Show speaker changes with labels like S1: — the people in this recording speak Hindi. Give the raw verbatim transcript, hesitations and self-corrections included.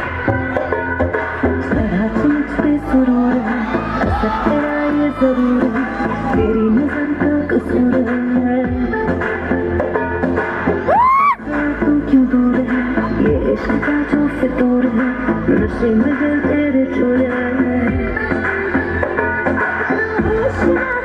S1: चढ़ा मुझ पे सुरूर है, असर तेरा ये जरूर है, तेरी नजर का कसूर है। तू क्यों दूर है, ये इश्क का जो फितूर है, नशे में दिल तेरे चोर है।